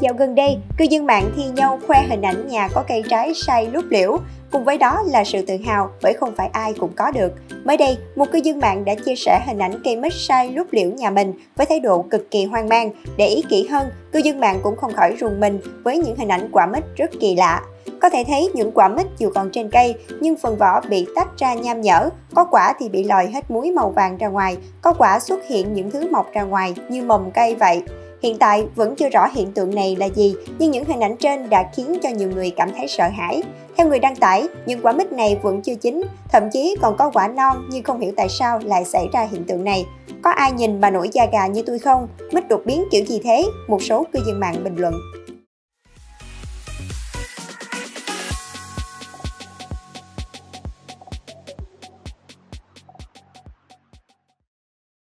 Dạo gần đây, cư dân mạng thi nhau khoe hình ảnh nhà có cây trái sai lúp liễu, cùng với đó là sự tự hào bởi không phải ai cũng có được. Mới đây, một cư dân mạng đã chia sẻ hình ảnh cây mít sai lúp liễu nhà mình với thái độ cực kỳ hoang mang. Để ý kỹ hơn, cư dân mạng cũng không khỏi rùng mình với những hình ảnh quả mít rất kỳ lạ. Có thể thấy những quả mít dù còn trên cây nhưng phần vỏ bị tách ra nham nhở, có quả thì bị lòi hết múi màu vàng ra ngoài, có quả xuất hiện những thứ mọc ra ngoài như mầm cây vậy. Hiện tại vẫn chưa rõ hiện tượng này là gì, nhưng những hình ảnh trên đã khiến cho nhiều người cảm thấy sợ hãi. Theo người đăng tải, những quả mít này vẫn chưa chín, thậm chí còn có quả non nhưng không hiểu tại sao lại xảy ra hiện tượng này. Có ai nhìn mà nổi da gà như tôi không? Mít đột biến kiểu gì thế? Một số cư dân mạng bình luận.